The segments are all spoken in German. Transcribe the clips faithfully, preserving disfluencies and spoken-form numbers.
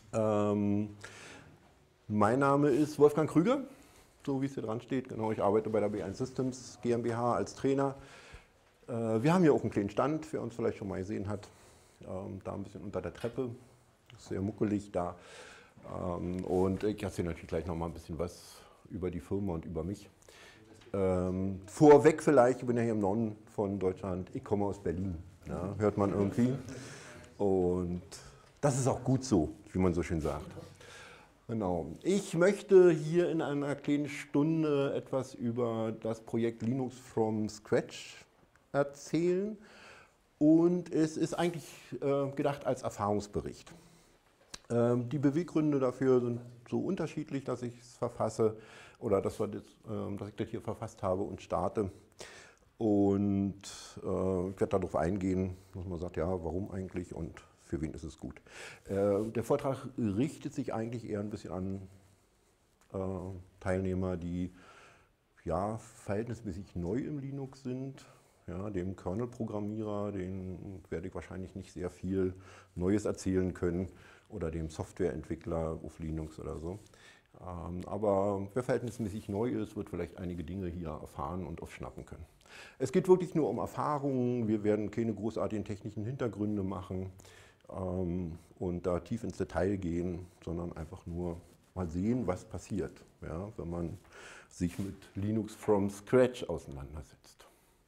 Ähm, mein Name ist Wolfgang Krüger, so wie es hier dran steht. Genau, ich arbeite bei der B eins Systems GmbH als Trainer. Äh, wir haben hier auch einen kleinen Stand, wer uns vielleicht schon mal gesehen hat. Ähm, da ein bisschen unter der Treppe, ist sehr muckelig da. Ähm, und ich erzähle natürlich gleich noch mal ein bisschen was über die Firma und über mich. Ähm, vorweg vielleicht, ich bin ja hier im Norden von Deutschland, ich komme aus Berlin, ja, hört man irgendwie. Und das ist auch gut so, wie man so schön sagt. Genau. Ich möchte hier in einer kleinen Stunde etwas über das Projekt Linux from Scratch erzählen. Und es ist eigentlich äh, gedacht als Erfahrungsbericht. Ähm, die Beweggründe dafür sind so unterschiedlich, dass ich es verfasse oder dass, wir das, äh, dass ich das hier verfasst habe und starte. Und äh, ich werde darauf eingehen, dass man sagt, ja, warum eigentlich und für wen ist es gut. Äh, der Vortrag richtet sich eigentlich eher ein bisschen an äh, Teilnehmer, die ja, verhältnismäßig neu im Linux sind. Ja, dem Kernel-Programmierer, den werde ich wahrscheinlich nicht sehr viel Neues erzählen können oder dem Softwareentwickler auf Linux oder so. Ähm, aber wer verhältnismäßig neu ist, wird vielleicht einige Dinge hier erfahren und aufschnappen können. Es geht wirklich nur um Erfahrungen, wir werden keine großartigen technischen Hintergründe machen ähm, und da tief ins Detail gehen, sondern einfach nur mal sehen, was passiert, ja, wenn man sich mit Linux from Scratch auseinandersetzt.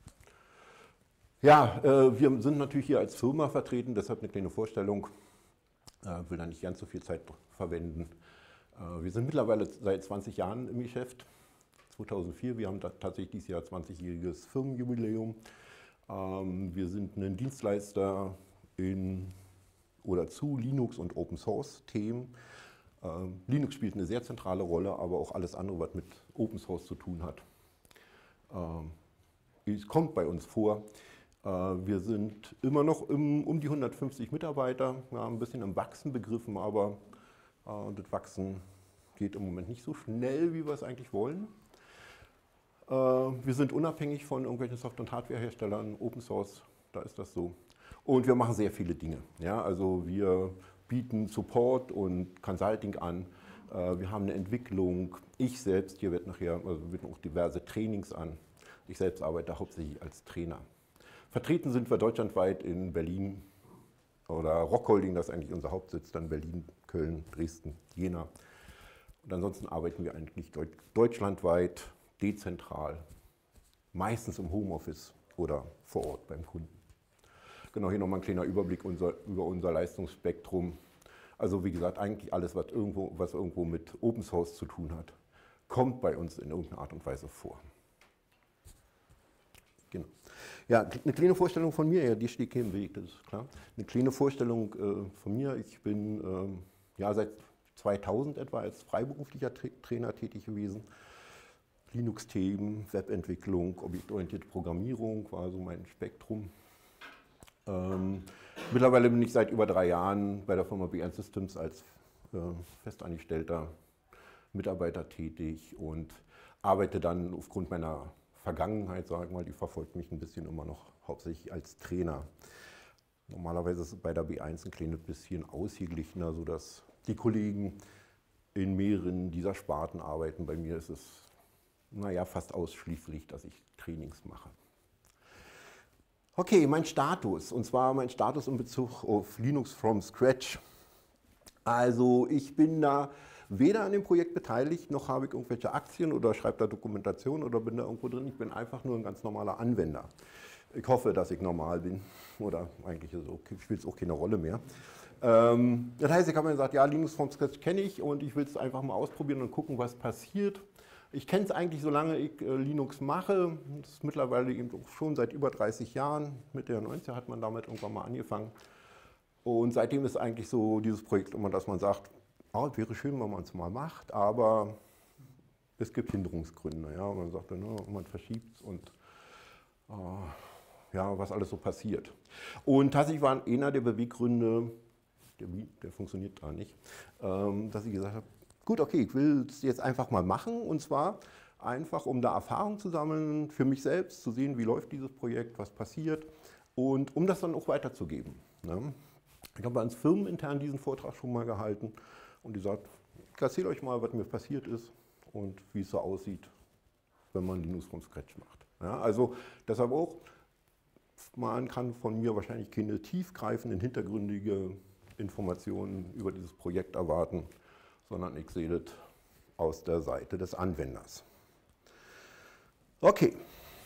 Ja, äh, wir sind natürlich hier als Firma vertreten, deshalb eine kleine Vorstellung. Ich äh, will da nicht ganz so viel Zeit verwenden. Äh, wir sind mittlerweile seit zwanzig Jahren im Geschäft, zweitausendvier. Wir haben da tatsächlich dieses Jahr zwanzigjähriges Firmenjubiläum. Ähm, wir sind ein Dienstleister in oder zu Linux und Open Source Themen. Ähm, Linux spielt eine sehr zentrale Rolle, aber auch alles andere, was mit Open Source zu tun hat. Ähm, es kommt bei uns vor. Äh, wir sind immer noch im, um die hundertfünfzig Mitarbeiter. Wir haben ein bisschen im Wachsen begriffen, aber äh, das Wachsen geht im Moment nicht so schnell, wie wir es eigentlich wollen. Äh, wir sind unabhängig von irgendwelchen Software- und Hardwareherstellern, Open Source, da ist das so. Und wir machen sehr viele Dinge. Ja, also wir bieten Support und Consulting an. Wir haben eine Entwicklung. Ich selbst, hier wird nachher, also wir bieten auch diverse Trainings an. Ich selbst arbeite hauptsächlich als Trainer. Vertreten sind wir deutschlandweit in Berlin oder Rockholding, das ist eigentlich unser Hauptsitz, dann Berlin, Köln, Dresden, Jena. Und ansonsten arbeiten wir eigentlich deutschlandweit, dezentral, meistens im Homeoffice oder vor Ort beim Kunden. Genau, hier nochmal ein kleiner Überblick unser, über unser Leistungsspektrum. Also wie gesagt, eigentlich alles, was irgendwo, was irgendwo mit Open Source zu tun hat, kommt bei uns in irgendeiner Art und Weise vor. Genau. Ja, eine kleine Vorstellung von mir, ja, die steht hier im Weg, das ist klar. Eine kleine Vorstellung äh, von mir, ich bin ähm, ja, seit zweitausend etwa als freiberuflicher Tra Trainer tätig gewesen. Linux-Themen, Webentwicklung, objektorientierte Programmierung war so mein Spektrum. Ähm, mittlerweile bin ich seit über drei Jahren bei der Firma B eins Systems als äh, festangestellter Mitarbeiter tätig und arbeite dann aufgrund meiner Vergangenheit, sage ich mal, die verfolgt mich ein bisschen immer noch hauptsächlich als Trainer. Normalerweise ist es bei der B eins ein kleines bisschen ausgeglichener, sodass die Kollegen in mehreren dieser Sparten arbeiten. Bei mir ist es naja, fast ausschließlich, dass ich Trainings mache. Okay, mein Status, und zwar mein Status in Bezug auf Linux from Scratch. Also ich bin da weder an dem Projekt beteiligt, noch habe ich irgendwelche Aktien oder schreibe da Dokumentation oder bin da irgendwo drin. Ich bin einfach nur ein ganz normaler Anwender. Ich hoffe, dass ich normal bin oder eigentlich okay, spielt es auch keine Rolle mehr. Ähm, das heißt, ich habe mir gesagt, ja, Linux from Scratch kenne ich und ich will es einfach mal ausprobieren und gucken, was passiert. Ich kenne es eigentlich, solange ich äh, Linux mache, das ist mittlerweile eben schon seit über dreißig Jahren, Mitte der neunziger hat man damit irgendwann mal angefangen. Und seitdem ist eigentlich so dieses Projekt immer, dass man sagt, oh, es wäre schön, wenn man es mal macht, aber es gibt Hinderungsgründe. Ja? Man sagt, ne, man verschiebt es und äh, ja, was alles so passiert. Und tatsächlich war einer der Beweggründe, der, der funktioniert gar nicht, ähm, dass ich gesagt habe, gut, okay, ich will es jetzt einfach mal machen und zwar einfach, um da Erfahrung zu sammeln, für mich selbst, zu sehen, wie läuft dieses Projekt, was passiert und um das dann auch weiterzugeben. Ne? Ich habe ans firmenintern diesen Vortrag schon mal gehalten und die sagt, ich erzähle euch mal, was mir passiert ist und wie es so aussieht, wenn man Linux from Scratch macht. Ja, also deshalb auch, man kann von mir wahrscheinlich keine tiefgreifenden, hintergründige Informationen über dieses Projekt erwarten, sondern ich sehe das aus der Seite des Anwenders. Okay,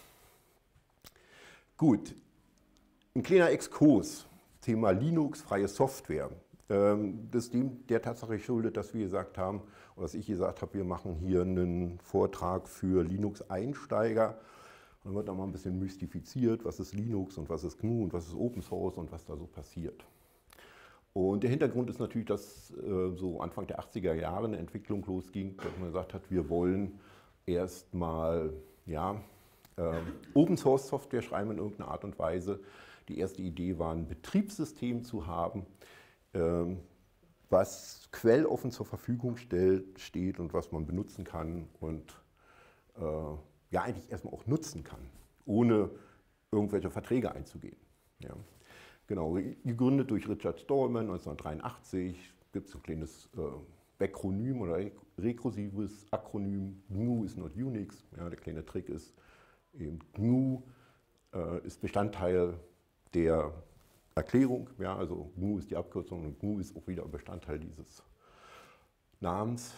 gut, ein kleiner Exkurs, Thema Linux, freie Software. Das ist dem der Tatsache schuldet, dass wir gesagt haben, oder dass ich gesagt habe, wir machen hier einen Vortrag für Linux-Einsteiger. Dann wird da mal ein bisschen mystifiziert, was ist Linux und was ist G N U und was ist Open Source und was da so passiert. Und der Hintergrund ist natürlich, dass äh, so Anfang der achtziger Jahre eine Entwicklung losging, dass man gesagt hat, wir wollen erstmal ja, äh, Open Source Software schreiben in irgendeiner Art und Weise. Die erste Idee war, ein Betriebssystem zu haben, äh, was quelloffen zur Verfügung stellt, steht und was man benutzen kann und äh, ja eigentlich erstmal auch nutzen kann, ohne irgendwelche Verträge einzugehen. Ja. Genau, gegründet durch Richard Stallman neunzehnhundertdreiundachtzig, gibt es ein kleines äh, Backronym oder rekursives Akronym, G N U is not Unix. Ja, der kleine Trick ist, eben G N U äh, ist Bestandteil der Erklärung, ja, also G N U ist die Abkürzung und G N U ist auch wieder Bestandteil dieses Namens.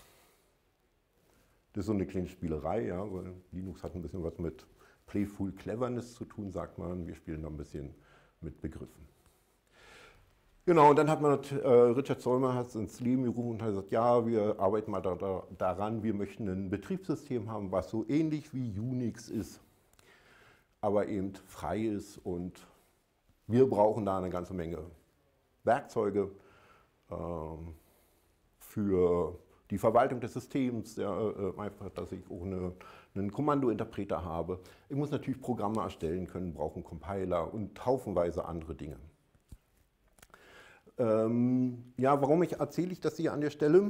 Das ist so eine kleine Spielerei, ja, weil Linux hat ein bisschen was mit Playful Cleverness zu tun, sagt man. Wir spielen da ein bisschen mit Begriffen. Genau, und dann hat man, äh, Richard Stallman hat es ins Leben gerufen und hat gesagt, ja, wir arbeiten mal da, da, daran, wir möchten ein Betriebssystem haben, was so ähnlich wie Unix ist, aber eben frei ist und wir brauchen da eine ganze Menge Werkzeuge ähm, für die Verwaltung des Systems, ja, äh, einfach, dass ich auch eine, einen Kommandointerpreter habe. Ich muss natürlich Programme erstellen können, brauche einen Compiler und haufenweise andere Dinge. Ähm, ja, warum ich, erzähle ich das hier an der Stelle?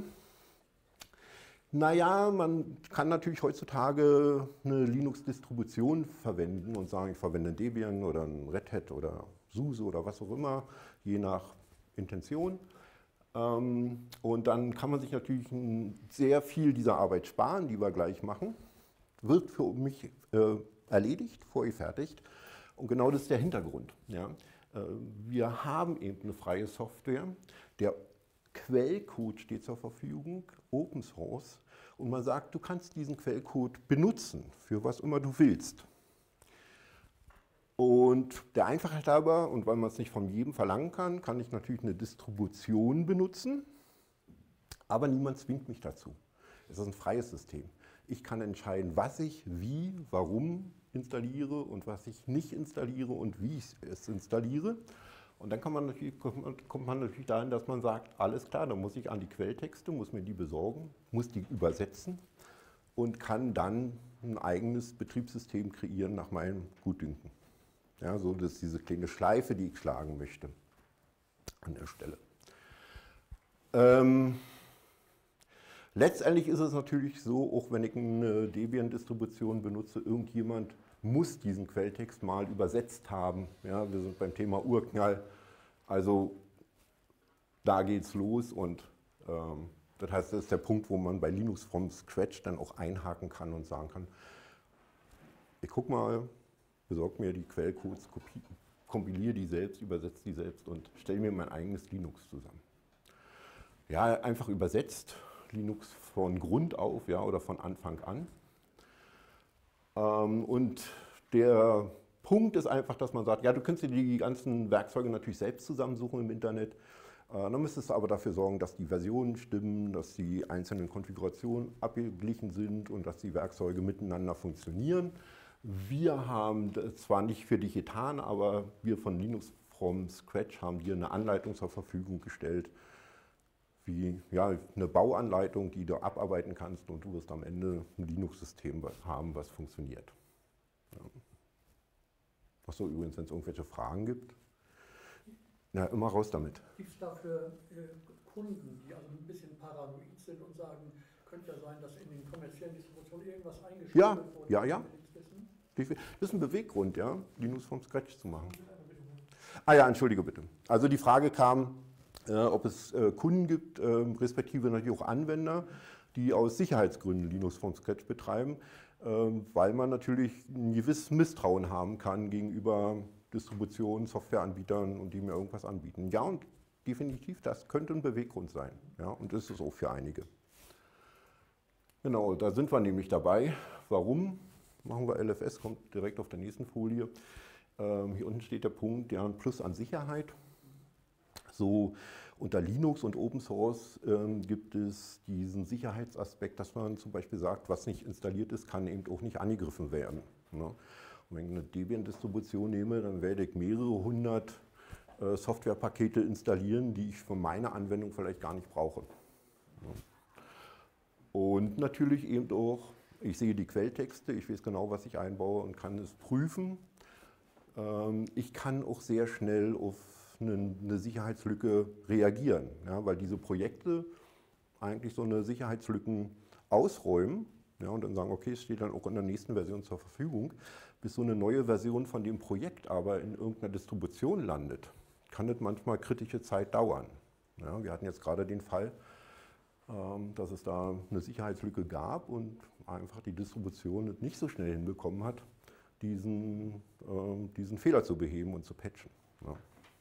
Naja, man kann natürlich heutzutage eine Linux-Distribution verwenden und sagen, ich verwende ein Debian oder ein Red Hat oder SUSE oder was auch immer, je nach Intention. Und dann kann man sich natürlich sehr viel dieser Arbeit sparen, die wir gleich machen. Wird für mich äh, erledigt, vorgefertigt. Und genau das ist der Hintergrund. Ja. Wir haben eben eine freie Software. Der Quellcode steht zur Verfügung, Open Source. Und man sagt, du kannst diesen Quellcode benutzen, für was immer du willst. Und der Einfachheit halber, und weil man es nicht von jedem verlangen kann, kann ich natürlich eine Distribution benutzen, aber niemand zwingt mich dazu. Es ist ein freies System. Ich kann entscheiden, was ich wie, warum installiere und was ich nicht installiere und wie ich es installiere. Und dann kann man natürlich, kommt man natürlich dahin, dass man sagt, alles klar, dann muss ich an die Quelltexte, muss mir die besorgen, muss die übersetzen und kann dann ein eigenes Betriebssystem kreieren nach meinem Gutdünken. Ja, so, das ist diese kleine Schleife, die ich schlagen möchte an der Stelle. Ähm, letztendlich ist es natürlich so, auch wenn ich eine Debian-Distribution benutze, irgendjemand muss diesen Quelltext mal übersetzt haben. Ja, wir sind beim Thema Urknall, also da geht's los und ähm, das heißt, das ist der Punkt, wo man bei Linux from Scratch dann auch einhaken kann und sagen kann, ich guck mal, besorge mir die Quellcodes, kompiliere die selbst, übersetze die selbst und stelle mir mein eigenes Linux zusammen. Ja, einfach übersetzt, Linux von Grund auf, ja, oder von Anfang an. Ähm, und der Punkt ist einfach, dass man sagt, ja, du kannst dir die ganzen Werkzeuge natürlich selbst zusammensuchen im Internet. Äh, dann müsstest du aber dafür sorgen, dass die Versionen stimmen, dass die einzelnen Konfigurationen abgeglichen sind und dass die Werkzeuge miteinander funktionieren. Wir haben das zwar nicht für dich getan, aber wir von Linux from Scratch haben dir eine Anleitung zur Verfügung gestellt, wie ja, eine Bauanleitung, die du abarbeiten kannst und du wirst am Ende ein Linux-System haben, was funktioniert. Ja. Achso, übrigens, wenn es irgendwelche Fragen gibt, na, immer raus damit. Gibt es dafür äh, Kunden, die also ein bisschen paranoid sind und sagen, könnte ja sein, dass in den kommerziellen Distributionen irgendwas eingeschrieben ja, wird, wo ja, die ja. nichts wissen? Das ist ein Beweggrund, ja, Linux from Scratch zu machen. Ah ja, entschuldige bitte. Also die Frage kam, äh, ob es äh, Kunden gibt, äh, respektive natürlich auch Anwender, die aus Sicherheitsgründen Linux from Scratch betreiben, äh, weil man natürlich ein gewisses Misstrauen haben kann gegenüber Distributionen, Softwareanbietern und die mir irgendwas anbieten. Ja, und definitiv, das könnte ein Beweggrund sein. Ja, und ist es auch für einige. Genau, da sind wir nämlich dabei. Warum machen wir L F S? Kommt direkt auf der nächsten Folie. Ähm, hier unten steht der Punkt, ja, ein Plus an Sicherheit. So unter Linux und Open Source ähm, gibt es diesen Sicherheitsaspekt, dass man zum Beispiel sagt, was nicht installiert ist, kann eben auch nicht angegriffen werden. Ne? Und wenn ich eine Debian-Distribution nehme, dann werde ich mehrere hundert äh, Softwarepakete installieren, die ich für meine Anwendung vielleicht gar nicht brauche. Ne? Und natürlich eben auch, ich sehe die Quelltexte, ich weiß genau, was ich einbaue und kann es prüfen. Ähm, ich kann auch sehr schnell auf eine Sicherheitslücke reagieren, ja, weil diese Projekte eigentlich so eine Sicherheitslücken ausräumen, ja, und dann sagen, okay, es steht dann auch in der nächsten Version zur Verfügung. Bis so eine neue Version von dem Projekt aber in irgendeiner Distribution landet, kann das manchmal kritische Zeit dauern. Ja, wir hatten jetzt gerade den Fall, ähm, dass es da eine Sicherheitslücke gab und einfach die Distribution es nicht so schnell hinbekommen hat, diesen, äh, diesen Fehler zu beheben und zu patchen. Ja.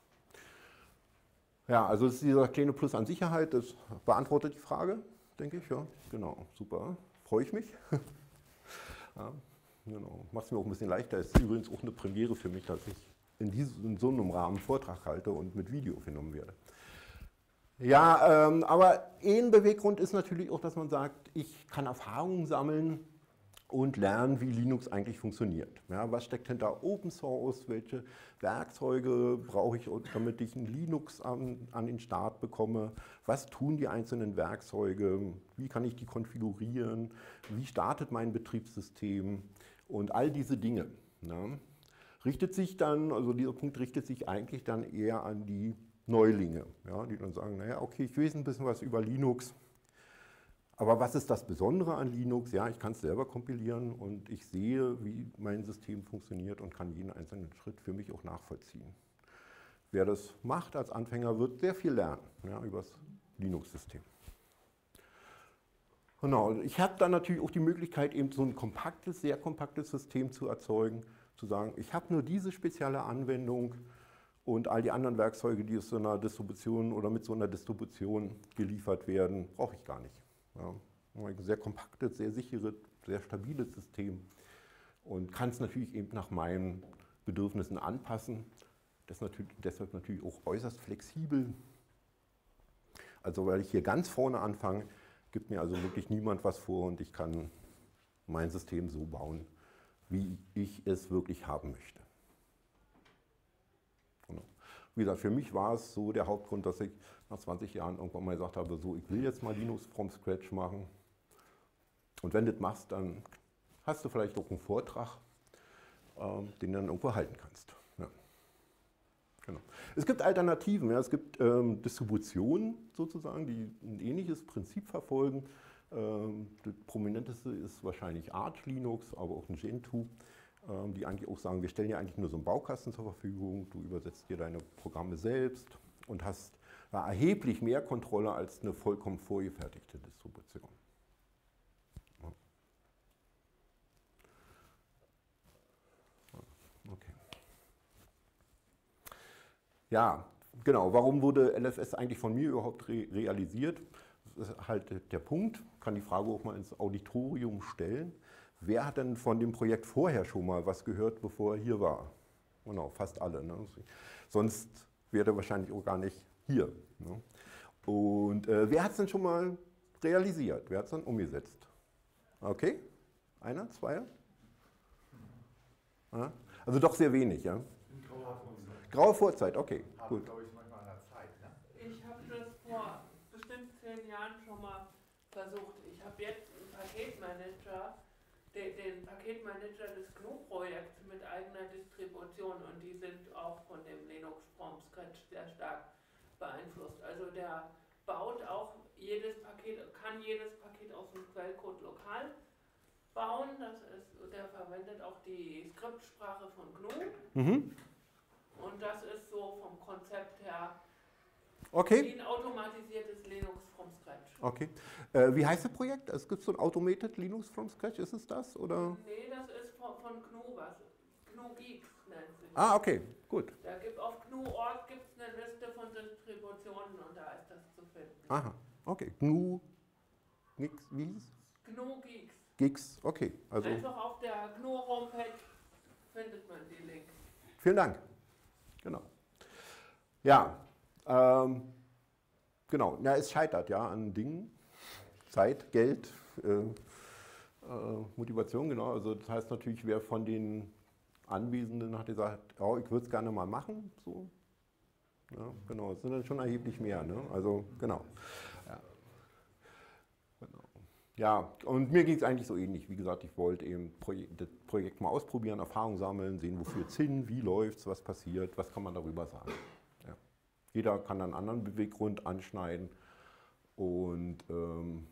Ja, also ist dieser kleine Plus an Sicherheit, das beantwortet die Frage, denke ich. Ja, genau, super, freue ich mich. Ja, genau. Macht es mir auch ein bisschen leichter. Ist übrigens auch eine Premiere für mich, dass ich in, diesem, in so einem Rahmen Vortrag halte und mit Video aufgenommen werde. Ja, ähm, aber ein Beweggrund ist natürlich auch, dass man sagt, ich kann Erfahrungen sammeln und lernen, wie Linux eigentlich funktioniert. Ja, was steckt hinter Open Source, welche Werkzeuge brauche ich, damit ich ein Linux an, an den Start bekomme, was tun die einzelnen Werkzeuge, wie kann ich die konfigurieren, wie startet mein Betriebssystem und all diese Dinge. Ja. Richtet sich dann, also dieser Punkt richtet sich eigentlich dann eher an die Neulinge, ja, die dann sagen, naja, okay, ich weiß ein bisschen was über Linux, aber was ist das Besondere an Linux? Ja, ich kann es selber kompilieren und ich sehe, wie mein System funktioniert und kann jeden einzelnen Schritt für mich auch nachvollziehen. Wer das macht als Anfänger, wird sehr viel lernen, ja, über das Linux-System. Genau, ich habe dann natürlich auch die Möglichkeit, eben so ein kompaktes, sehr kompaktes System zu erzeugen, zu sagen, ich habe nur diese spezielle Anwendung und all die anderen Werkzeuge, die aus so einer Distribution oder mit so einer Distribution geliefert werden, brauche ich gar nicht. Ja, ein sehr kompaktes, sehr sicheres, sehr stabiles System und kann es natürlich eben nach meinen Bedürfnissen anpassen. Das ist natürlich, deshalb natürlich auch äußerst flexibel. Also weil ich hier ganz vorne anfange, gibt mir also wirklich niemand was vor und ich kann mein System so bauen, wie ich es wirklich haben möchte. Wie gesagt, für mich war es so der Hauptgrund, dass ich nach zwanzig Jahren irgendwann mal gesagt habe, so, ich will jetzt mal Linux from Scratch machen. Und wenn du das machst, dann hast du vielleicht auch einen Vortrag, ähm, den du dann irgendwo halten kannst. Ja. Genau. Es gibt Alternativen, ja, es gibt ähm, Distributionen sozusagen, die ein ähnliches Prinzip verfolgen. Ähm, das prominenteste ist wahrscheinlich Arch Linux, aber auch ein Gentoo, die eigentlich auch sagen, wir stellen dir eigentlich nur so einen Baukasten zur Verfügung, du übersetzt dir deine Programme selbst und hast da erheblich mehr Kontrolle als eine vollkommen vorgefertigte Distribution. Okay. Ja, genau, warum wurde L F S eigentlich von mir überhaupt re realisiert? Das ist halt der Punkt, kann die Frage auch mal ins Auditorium stellen. Wer hat denn von dem Projekt vorher schon mal was gehört, bevor er hier war? Genau, fast alle. Ne? Sonst wäre er wahrscheinlich auch gar nicht hier. Ne? Und äh, wer hat es denn schon mal realisiert? Wer hat es dann umgesetzt? Okay, einer, zwei? Ja? Also doch sehr wenig, ja? Graue Vorzeit. Graue Vorzeit, okay, gut. glaube ich, manchmal an der Zeit, ne? Ich habe das vor bestimmt zehn Jahren schon mal versucht. Ich habe jetzt einen Paketmanager, Den, den Paketmanager des G N U-Projekts mit eigener Distribution und die sind auch von dem Linux from Scratch sehr stark beeinflusst. Also der baut auch jedes Paket, kann jedes Paket aus dem Quellcode lokal bauen. Das ist, der verwendet auch die Skriptsprache von G N U. Mhm. Und das ist so Okay. Wie ein automatisiertes Linux from scratch. Okay. Äh, wie heißt das Projekt? Es gibt so ein Automated Linux from Scratch, ist es das? Oder? Nee, das ist von, von G N U was. G N U Geeks nennt sich. Ah, okay, gut. Da gibt auf G N U Punkt org gibt es eine Liste von Distributionen und da ist das zu finden. Aha, okay. G N U, nix, wie hieß es? G N U Geeks. Geeks, okay. Also, Einfach auf der G N U Homepage findet man die Links. vielen Dank. Genau. Ja, ähm, genau. Ja, es scheitert ja an Dingen. Zeit, Geld, äh, äh, Motivation, genau. Also das heißt natürlich, wer von den Anwesenden hat gesagt, oh, ich würde es gerne mal machen. So. Ja, genau, es sind dann schon erheblich mehr. Ne? Also genau. Ja. Genau. Ja, und mir ging es eigentlich so ähnlich. Wie gesagt, ich wollte eben Projek das Projekt mal ausprobieren, Erfahrung sammeln, sehen, wofür es hin, wie läuft es, was passiert, was kann man darüber sagen. Ja. Jeder kann dann einen anderen Beweggrund anschneiden. Und ähm,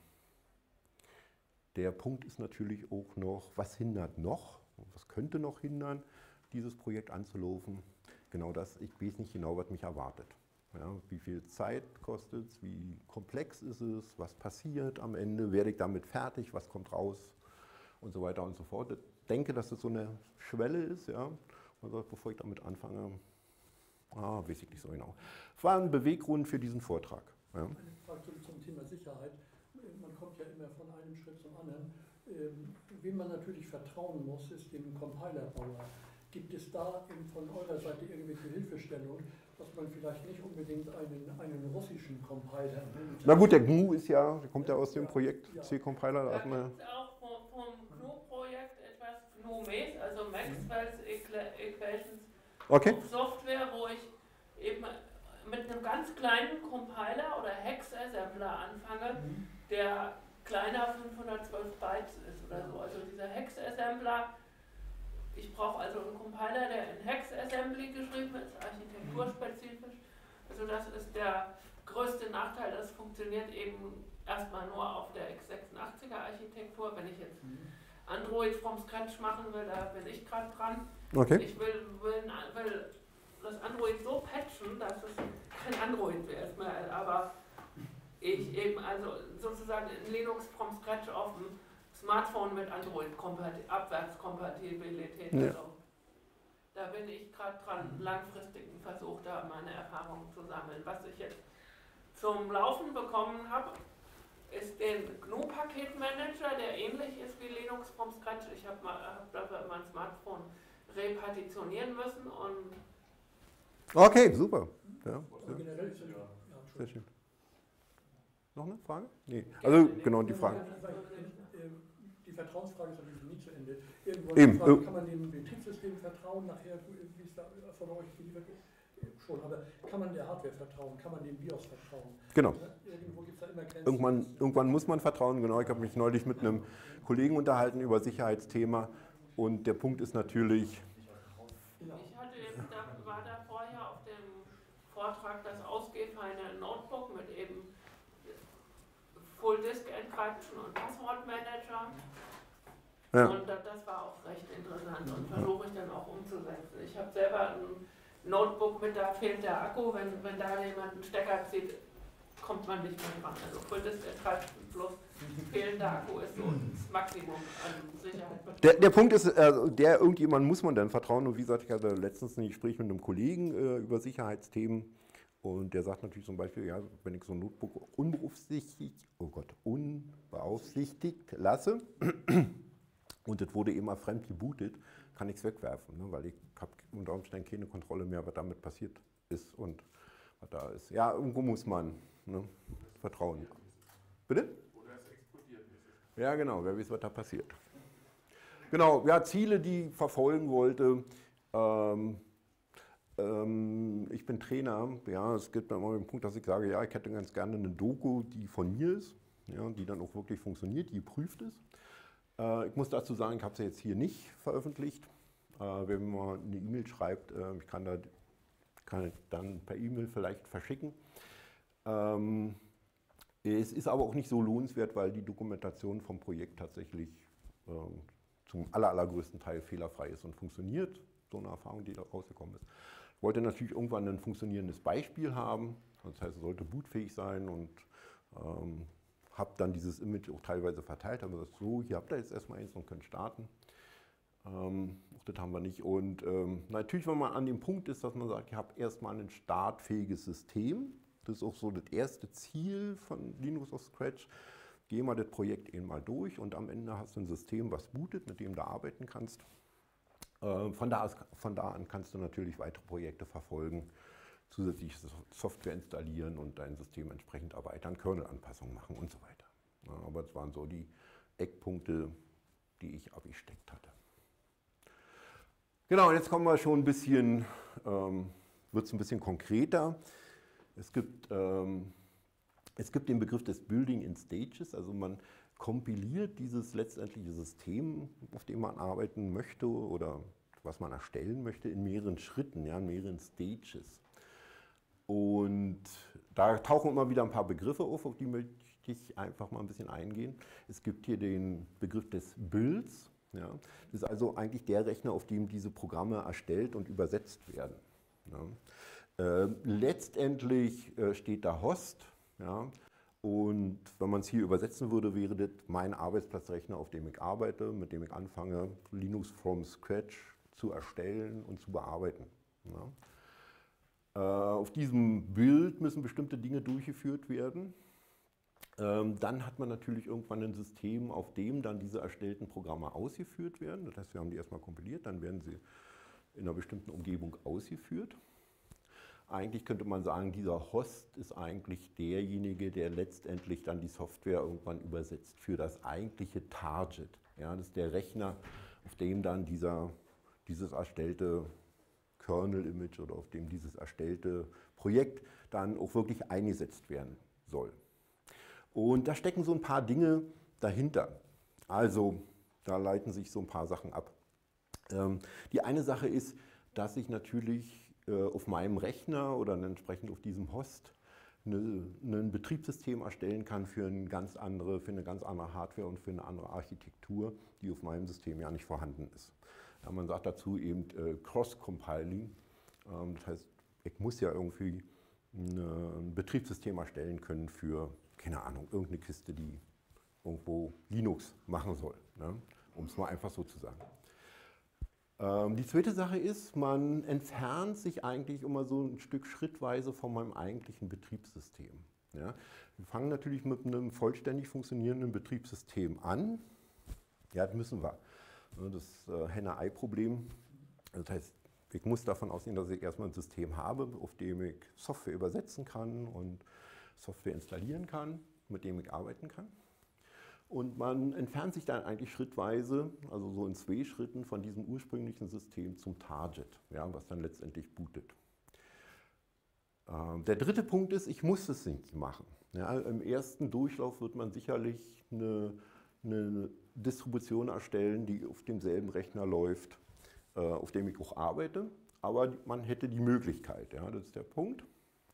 der Punkt ist natürlich auch noch, was hindert noch, was könnte noch hindern, dieses Projekt anzulaufen. Genau das, ich weiß nicht genau, was mich erwartet. Ja, wie viel Zeit kostet es, wie komplex ist es, was passiert am Ende, werde ich damit fertig, was kommt raus und so weiter und so fort. Ich denke, dass das so eine Schwelle ist. Ja. Man sagt, bevor ich damit anfange, ah, weiß ich nicht so genau. Es war ein Beweggrund für diesen Vortrag. Ja. Eine Frage zum Thema Sicherheit. Man kommt ja immer von einem Schritt zum anderen. Wem man natürlich vertrauen muss, ist dem Compilerbauer. Gibt es da von eurer Seite irgendwelche Hilfestellung, dass man vielleicht nicht unbedingt einen, einen russischen Compiler nimmt? Na gut, der G N U ist ja, der kommt ja aus dem Ja, Projekt ja. C-Compiler. Da Da gibt es auch vom, vom G N U-Projekt etwas G N U M E S, also Maxwell's Equations Okay. of Software, wo ich eben mit einem ganz kleinen Compiler oder Hex-Assembler anfange, Mhm. der kleiner fünfhundertzwölf Bytes ist oder so. Also dieser Hex-Assembler, ich brauche also einen Compiler, der in Hex-Assembly geschrieben ist, architekturspezifisch. Also das ist der größte Nachteil, das funktioniert eben erstmal nur auf der x sechsundachtziger Architektur. Wenn ich jetzt Android from scratch machen will, da bin ich gerade dran. Okay. Ich will, will, will das Android so patchen, dass es kein Android mehr ist, mehr, aber ich eben also sozusagen in Linux from scratch auf dem Smartphone mit Android-Abwärtskompatibilität. Ja. Also, da bin ich gerade dran, langfristigen Versuch, da meine Erfahrungen zu sammeln. Was ich jetzt zum Laufen bekommen habe, ist den G N U-Paketmanager, der ähnlich ist wie Linux from scratch. Ich habe hab dafür mein Smartphone repartitionieren müssen und Okay, super. Ja, Also generell ist ja, ja, sehr schön. Noch eine Frage? Nee. Also genau die Frage. Die Vertrauensfrage ist natürlich nie zu Ende. Irgendwann Eben. Frage, kann man dem Betriebssystem vertrauen, nachher, wie es da von euch geliefert wird? Schon, aber kann man der Hardware vertrauen? Kann man dem BIOS vertrauen? Genau. Irgendwo gibt es da immer Grenzen. Irgendwann, irgendwann muss man vertrauen. Genau, ich habe mich neulich mit einem Kollegen unterhalten über Sicherheitsthema. Und der Punkt ist natürlich, Genau. ich hatte jetzt, da war da vorher auf dem Vortrag das ausgefallene Notebook mit eben Full Disk Encryption und Passwortmanager. ja. Und das, das war auch recht interessant und versuche ich dann auch umzusetzen. Ich habe selber ein Notebook mit, da fehlt der Akku, wenn, wenn da jemand einen Stecker zieht, kommt man nicht mehr dran. Also Full Disk Encryption plus fehlender Akku ist so das Maximum an Sicherheit. Der, der Punkt ist, äh, der irgendjemand muss man dann vertrauen. Und wie gesagt, ich hatte letztens ein Gespräch mit einem Kollegen äh, über Sicherheitsthemen. Und der sagt natürlich zum Beispiel, ja, wenn ich so ein Notebook unbeaufsichtigt, oh Gott, unbeaufsichtigt lasse und das wurde immer fremd gebootet, kann ich es wegwerfen, ne, weil ich habe unter Umständen keine Kontrolle mehr, was damit passiert ist und was da ist. Ja, irgendwo muss man ne, vertrauen. Bitte? Oder es explodiert nicht. Ja, genau, wer weiß, was da passiert. Genau, ja, Ziele, die ich verfolgen wollte. Ähm, ähm, ich bin Trainer. Ja, es gibt dann immer den Punkt, dass ich sage, ja, ich hätte ganz gerne eine Doku, die von mir ist, ja, die dann auch wirklich funktioniert, die geprüft ist. Äh, ich muss dazu sagen, ich habe sie jetzt hier nicht veröffentlicht. Äh, wenn man eine E-Mail schreibt, äh, ich kann, da, kann ich dann per E-Mail vielleicht verschicken. Ähm, Es ist aber auch nicht so lohnenswert, weil die Dokumentation vom Projekt tatsächlich äh, zum aller, allergrößten Teil fehlerfrei ist und funktioniert. So eine Erfahrung, die da rausgekommen ist. wollte natürlich irgendwann ein funktionierendes Beispiel haben, das heißt, es sollte bootfähig sein und ähm, habe dann dieses Image auch teilweise verteilt, haben gesagt, so, hier habt ihr jetzt erstmal eins und könnt starten. Ähm, auch das haben wir nicht. Und ähm, natürlich, wenn man an dem Punkt ist, dass man sagt, ich habe erstmal ein startfähiges System, das ist auch so das erste Ziel von Linux auf Scratch. Geh mal das Projekt eben mal durch und am Ende hast du ein System, was bootet, mit dem du arbeiten kannst. Äh, von, da aus, von da an kannst du natürlich weitere Projekte verfolgen, zusätzliche Software installieren und dein System entsprechend erweitern, Kernel-Anpassungen machen und so weiter. Ja, aber das waren so die Eckpunkte, die ich abgesteckt hatte. Genau, jetzt kommen wir schon ein bisschen, ähm, wird es ein bisschen konkreter. Es gibt, ähm, es gibt den Begriff des Building in Stages, also man kompiliert dieses letztendliche System, auf dem man arbeiten möchte oder was man erstellen möchte, in mehreren Schritten, ja, in mehreren Stages. Und da tauchen immer wieder ein paar Begriffe auf, auf die möchte ich einfach mal ein bisschen eingehen. Es gibt hier den Begriff des Builds. Ja. Das ist also eigentlich der Rechner, auf dem diese Programme erstellt und übersetzt werden. Ja. Äh, letztendlich äh, steht da Host. Ja. Und wenn man es hier übersetzen würde, wäre das mein Arbeitsplatzrechner, auf dem ich arbeite, mit dem ich anfange, Linux from scratch zu erstellen und zu bearbeiten. Ja. Äh, auf diesem Bild müssen bestimmte Dinge durchgeführt werden. Ähm, dann hat man natürlich irgendwann ein System, auf dem dann diese erstellten Programme ausgeführt werden. Das heißt, wir haben die erstmal kompiliert, dann werden sie in einer bestimmten Umgebung ausgeführt. Eigentlich könnte man sagen, dieser Host ist eigentlich derjenige, der letztendlich dann die Software irgendwann übersetzt für das eigentliche Target. Ja, das ist der Rechner, auf dem dann dieser, dieses erstellte Kernel-Image oder auf dem dieses erstellte Projekt dann auch wirklich eingesetzt werden soll. Und da stecken so ein paar Dinge dahinter. Also da leiten sich so ein paar Sachen ab. Ähm, die eine Sache ist, dass ich natürlich äh, auf meinem Rechner oder entsprechend auf diesem Host eine, ein Betriebssystem erstellen kann für eine, ganz andere, für eine ganz andere Hardware und für eine andere Architektur, die auf meinem System ja nicht vorhanden ist. Ja, man sagt dazu eben äh, Cross-Compiling. Ähm, das heißt, ich muss ja irgendwie eine, ein Betriebssystem erstellen können für, keine Ahnung, irgendeine Kiste, die irgendwo Linux machen soll, ne? Um es mal einfach so zu sagen. Ähm, die zweite Sache ist, man entfernt sich eigentlich immer so ein Stück schrittweise von meinem eigentlichen Betriebssystem. Ja? Wir fangen natürlich mit einem vollständig funktionierenden Betriebssystem an. Ja, das müssen wir. Das äh, Henne-Ei-Problem. Das heißt, ich muss davon ausgehen, dass ich erstmal ein System habe, auf dem ich Software übersetzen kann und Software installieren kann, mit dem ich arbeiten kann. Und man entfernt sich dann eigentlich schrittweise, also so in zwei Schritten von diesem ursprünglichen System zum Target, ja, was dann letztendlich bootet. Ähm, der dritte Punkt ist, ich muss es nicht machen. Ja, im ersten Durchlauf wird man sicherlich eine, eine Distribution erstellen, die auf demselben Rechner läuft, äh, auf dem ich auch arbeite, aber man hätte die Möglichkeit, ja, das ist der Punkt.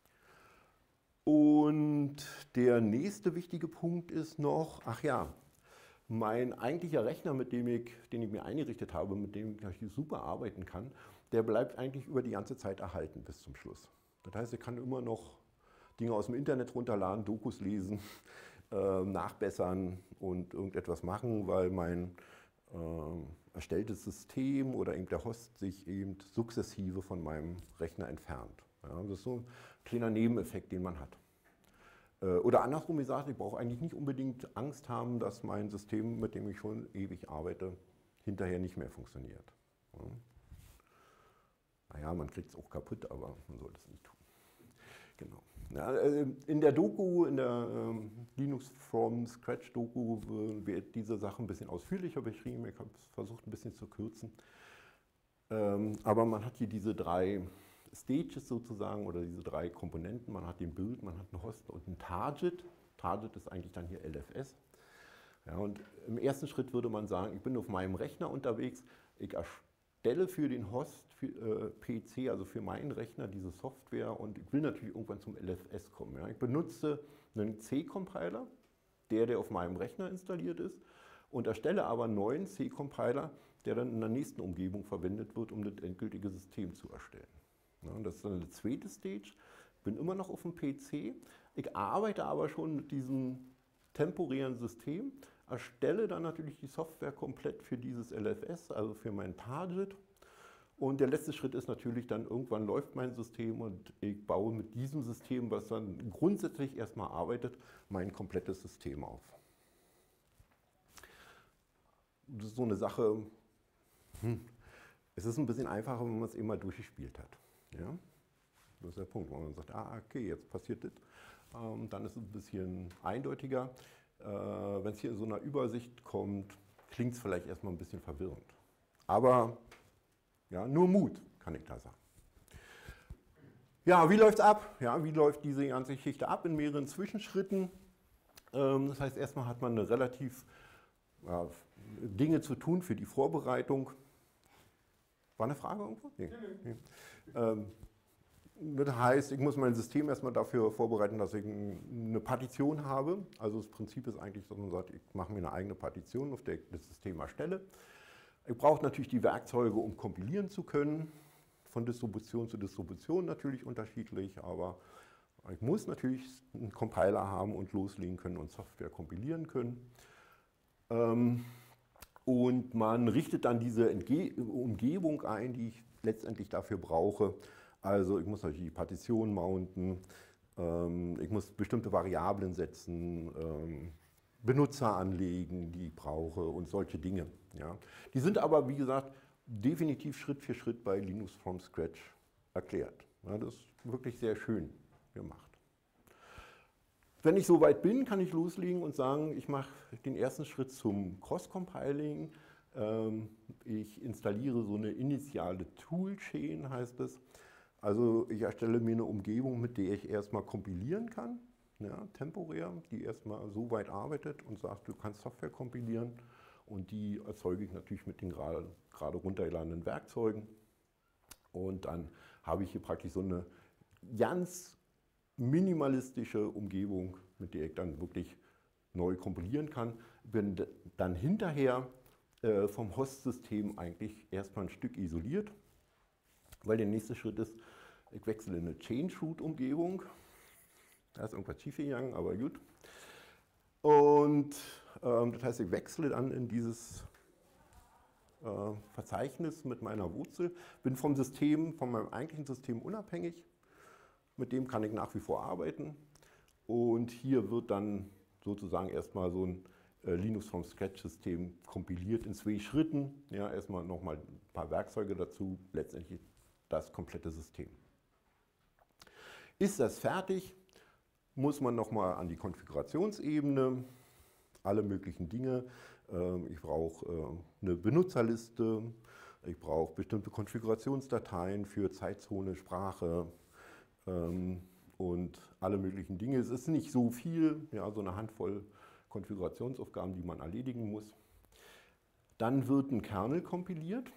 Und der nächste wichtige Punkt ist noch, ach ja, mein eigentlicher Rechner, mit dem ich, den ich mir eingerichtet habe, mit dem ich super arbeiten kann, der bleibt eigentlich über die ganze Zeit erhalten bis zum Schluss. Das heißt, ich kann immer noch Dinge aus dem Internet runterladen, Dokus lesen, äh, nachbessern und irgendetwas machen, weil mein äh, erstelltes System oder eben der Host sich eben sukzessive von meinem Rechner entfernt. Ja, das ist so ein kleiner Nebeneffekt, den man hat. Oder andersrum gesagt, ich brauche eigentlich nicht unbedingt Angst haben, dass mein System, mit dem ich schon ewig arbeite, hinterher nicht mehr funktioniert. Ja. Naja, man kriegt es auch kaputt, aber man sollte es nicht tun. Genau. Ja, in der Doku, in der ähm, Linux from Scratch Doku, wird diese Sache ein bisschen ausführlicher beschrieben. Ich habe es versucht, ein bisschen zu kürzen. Ähm, aber man hat hier diese drei Stages sozusagen oder diese drei Komponenten. Man hat den Build, man hat einen Host und einen Target. Target ist eigentlich dann hier L F S. Ja, und im ersten Schritt würde man sagen, ich bin auf meinem Rechner unterwegs, ich erstelle für den Host für, äh, P C, also für meinen Rechner, diese Software und ich will natürlich irgendwann zum L F S kommen. Ja. Ich benutze einen C-Compiler, der, der auf meinem Rechner installiert ist, und erstelle aber einen neuen C-Compiler, der dann in der nächsten Umgebung verwendet wird, um das endgültige System zu erstellen. Ja, das ist dann eine zweite Stage. Bin immer noch auf dem P C. Ich arbeite aber schon mit diesem temporären System, erstelle dann natürlich die Software komplett für dieses L F S, also für mein Target. Und der letzte Schritt ist natürlich dann, irgendwann läuft mein System und ich baue mit diesem System, was dann grundsätzlich erstmal arbeitet, mein komplettes System auf. Das ist so eine Sache, hm, es ist ein bisschen einfacher, wenn man es immer durchgespielt hat. Ja? Das ist der Punkt, wo man sagt, ah, okay, jetzt passiert das. Ähm, dann ist es ein bisschen eindeutiger. Äh, wenn es hier in so einer Übersicht kommt, klingt es vielleicht erstmal ein bisschen verwirrend. Aber ja, nur Mut, kann ich da sagen. Ja, wie läuft es ab? Ja, wie läuft diese ganze Geschichte ab in mehreren Zwischenschritten? Ähm, das heißt, erstmal hat man eine relativ ja, Dinge zu tun für die Vorbereitung. War eine Frage irgendwo? Nee. Nee. Ähm, das heißt, ich muss mein System erstmal dafür vorbereiten, dass ich eine Partition habe. Also das Prinzip ist eigentlich, dass man sagt, ich mache mir eine eigene Partition, auf der ich das System erstelle. Ich brauche natürlich die Werkzeuge, um kompilieren zu können. Von Distribution zu Distribution natürlich unterschiedlich, aber ich muss natürlich einen Compiler haben und loslegen können und Software kompilieren können. Und man richtet dann diese Umgebung ein, die ich letztendlich dafür brauche. Also ich muss natürlich die Partition mounten, ich muss bestimmte Variablen setzen, Benutzer anlegen, die ich brauche und solche Dinge. Ja. Die sind aber, wie gesagt, definitiv Schritt für Schritt bei Linux from Scratch erklärt. Ja, das ist wirklich sehr schön gemacht. Wenn ich soweit bin, kann ich loslegen und sagen, ich mache den ersten Schritt zum Cross-Compiling. Ich installiere so eine initiale Toolchain, heißt es. Also ich erstelle mir eine Umgebung, mit der ich erstmal kompilieren kann. Ja, temporär, die erstmal so weit arbeitet und sagt, du kannst Software kompilieren und die erzeuge ich natürlich mit den gerade, gerade runtergeladenen Werkzeugen. Und dann habe ich hier praktisch so eine ganz minimalistische Umgebung, mit der ich dann wirklich neu kompilieren kann. Bin dann hinterher äh, vom Host-System eigentlich erstmal ein Stück isoliert, weil der nächste Schritt ist, ich wechsle in eine Change-Root-Umgebung. Da ist irgendwas schiefgegangen, aber gut. Und ähm, das heißt, ich wechsle dann in dieses äh, Verzeichnis mit meiner Wurzel, bin vom System, von meinem eigentlichen System unabhängig. Mit dem kann ich nach wie vor arbeiten. Und hier wird dann sozusagen erstmal so ein äh, Linux from Scratch System kompiliert in zwei Schritten. Ja, erstmal nochmal ein paar Werkzeuge dazu, letztendlich das komplette System. Ist das fertig? Muss man nochmal an die Konfigurationsebene, alle möglichen Dinge. Ich brauche eine Benutzerliste, ich brauche bestimmte Konfigurationsdateien für Zeitzone, Sprache und alle möglichen Dinge. Es ist nicht so viel, ja, so eine Handvoll Konfigurationsaufgaben, die man erledigen muss. Dann wird ein Kernel kompiliert.